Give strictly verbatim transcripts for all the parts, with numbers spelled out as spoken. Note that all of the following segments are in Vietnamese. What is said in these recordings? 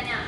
đây nè.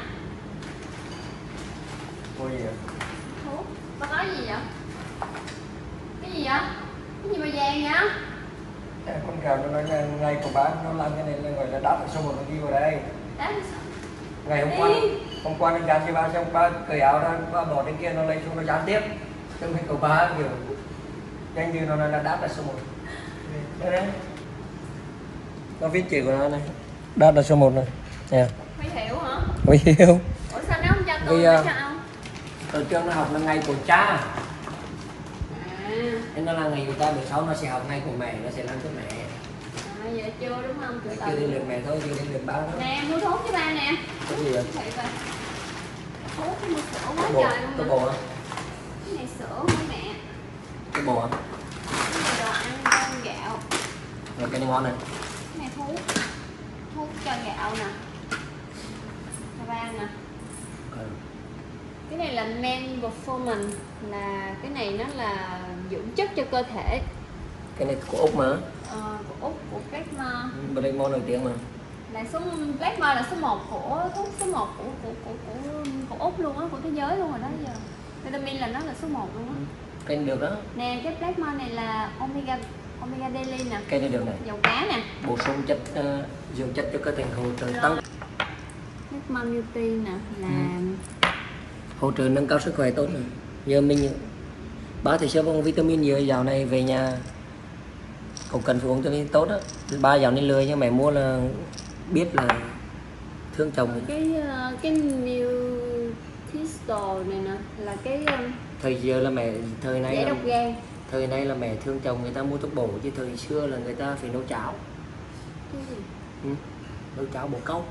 Mua gì vậy? Thuốc. Bà có gì vậy? Cái gì vậy? Cái gì mà vàng vậy? À, con gà nó nói ngay, ngay của bán nó làm cái này là gọi là đáp số một nó ghi vào đây. Đấy. Ngày hôm qua hôm qua nó dán cho ba xong ba cởi áo ra ba bỏ trên kia nó lấy xuống nó dán tiếp. Trong cái của ba kiểu nhanh như nó nói là đáp là số một. Đây đấy. Nó viết chữ của nó này. Đáp là số một này. Nè. Huy Hiểu hả? Huy Hiểu. Ủa sao nó không cho tôi Vì, với uh, sao? Ở trường nó học là ngày của cha. À. Nên nó là ngày của cha, bữa sau nó sẽ học ngày của mẹ, nó sẽ làm cho mẹ. À, vậy chưa đúng không? Từ Chưa đến lượt mẹ thôi, chưa đến lượt ba thôi. Nè, mua thuốc cho ba nè. Cái gì vậy? Thuốc mua sữa quá Bộ, trời luôn. cái bộ hả? Cái này sữa của mẹ. Cái bộ hả? Cái này đồ ăn con gạo. Rồi cái này ngon này. Cái này thuốc. Thuốc cho gạo nè. Cho ba nè. Ừ. Cái này là men performance, là cái này nó là dưỡng chất cho cơ thể. Cái này của Úc mà. Ờ, của Úc, của Blackmore. Blackmore nổi tiếng mà. Là số Blackmore là số một của thuốc số một của của của của, của Úc luôn á, của thế giới luôn rồi đó giờ. Vitamin là nó là số một luôn á. Cái này được đó. Nè, cái Blackmore này là omega omega daily nè. Cái này được này. Dầu cá nè. Bổ sung chất uh, dưỡng chất cho cơ thể, hỗ trợ tăng. Blackmore Beauty nè là Ừ. Hỗ trợ nâng cao sức khỏe tốt này. Giờ mình ba thì sữa bông vitamin nhiều, dạo này về nhà cũng cần phải uống cho nên tốt đó. Ba dạo này lười nhưng mẹ mua là biết là thương chồng. cái uh, cái new crystal này nè là cái um, Thời giờ là mẹ thời nay giải là, độc gan. thời nay là mẹ thương chồng người ta mua thuốc bổ, chứ thời xưa là người ta phải nấu cháo. Cái gì? Ừ. Nấu cháo bổ câu.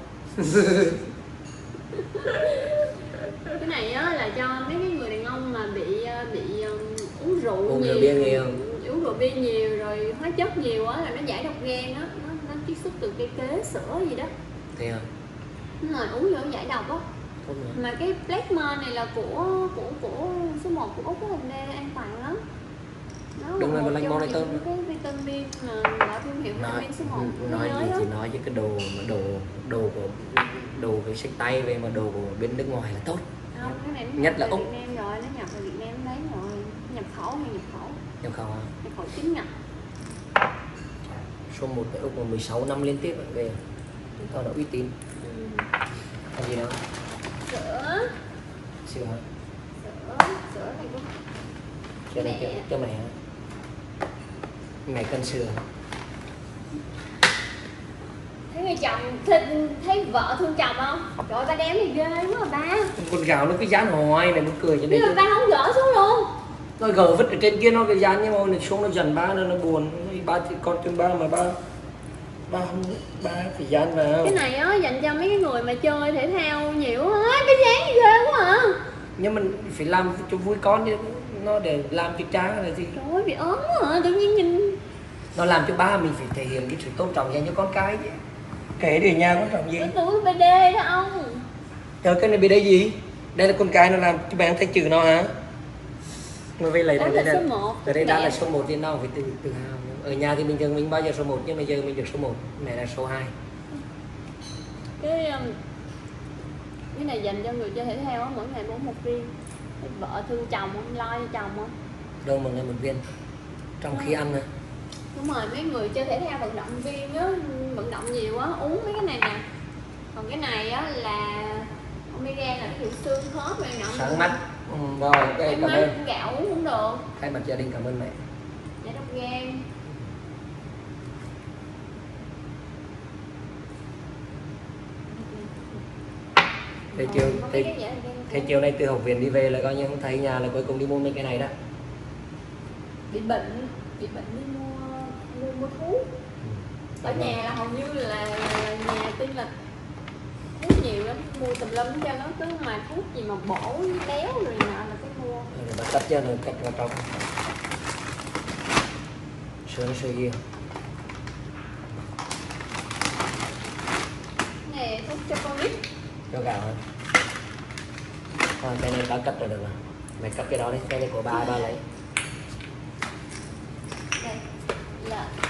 Cái này á là cho mấy cái người đàn ông mà bị bị um, uống rượu Uống nhiều, rượu bia nhiều. uống rượu bia nhiều rồi hóa chất nhiều á là nó giải độc gan á, nó nó chiết xuất từ cây kế sữa gì đó. Thế à? Rồi uống vô giải độc á. Không nữa. Mà cái Blackmore này là của của của số một của Úc á, nên an toàn lắm. Nó Đúng là rồi, một Blackmore trong này tốt. những cái vitamin mà đã thương hiệu Nói, vitamin số một của nói thế gì giới thì đó. nói với cái đồ mà đồ đồ của đồ cái sách tay về mà đồ của bên nước ngoài là tốt. Không, cái này nó Nhất nhập là từ Úc. Việt Nam rồi, nó nhập từ Việt Nam đấy rồi. Nhập khẩu hay nhập khẩu? Nhập khẩu à? Nhập khẩu chính ngạch. Số một tại Úc mà mười sáu năm liên tiếp về chúng ta đã uy tín. Ừ. Còn gì nữa? Sữa. Sữa hả? Sữa, sữa này cũng Cho mẹ. Cho, cho mẹ. Mẹ cần sữa. thấy người chồng thấy, thấy vợ thương chồng không? Trời ơi, ba đếm thì ghê quá à ba. Con gạo nó cứ dán hoài này, muốn cười cho Nhưng nên mà ba không gỡ xuống luôn. nó gỡ vứt ở trên kia nó cái dán, nhưng mà nó xuống nó dần ba nó nó buồn. Ba thì con trên ba mà ba ba không ba phải dán vào. Cái này á dành cho mấy cái người mà chơi thể thao nhiều á, cái dáng gì ghê quá à. Nhưng mình phải làm cho vui con chứ, nó để làm cho cha là gì. Trời ơi, bị ốm quá à, tự nhiên nhìn. Nó làm cho ba mình phải thể hiện cái sự tôn trọng dành cho con cái chứ. Kể để nhà quan trọng gì. Cái túi bê đê đó ông. Trời, cái này bị đây gì? Đây là con cái nó làm cho bạn thấy chữ nó hả? Nó về lấy Đó đây là đây. số một. Ở đây đã Mẹ. là số một thì nào phải tự tự hào. Ở nhà thì bình thường mình bao giờ số một, nhưng bây giờ mình được số một, mẹ là số hai. Cái um, cái này dành cho người chơi thể thao á, mỗi ngày bốn một viên. Cái vợ thương chồng không, lo cho chồng không? Đâu mà ngày một viên. Trong khi ăn nè. Đúng rồi, mấy người chơi thể thao vận động viên á, vận động nhiều á, uống mấy cái này nè. Còn cái này á là omega, là cái hiệu xương khớp này nọ. Sáng mắt. Ừ, rồi, ok, Cái cảm mắt ơn. gạo uống cũng được. Thay mặt gia đình cảm ơn mẹ. Giải độc gan. Thế chiều, Có mấy thế, cái giải độc gan thế cũng- chiều nay từ học viện đi về là coi như không thấy nhà, là cuối cùng đi mua mấy cái này đó. bị bệnh, bị bệnh đi mua mua mua thuốc. Ở nhà là hầu như là nhà tiên là thuốc nhiều lắm, mua tùm lum cho nó, cứ mà thuốc gì mà bổ béo rồi nọ là cái mua. Rồi bà cắt cho rồi cắt vào trong. Sữa nó sữa gì? Cái này thuốc cho con nít. Cho gạo hả? Thôi cái này đã cắt rồi được rồi. Mày cắt cái đó đi, cái này của ba ba lấy. Đây là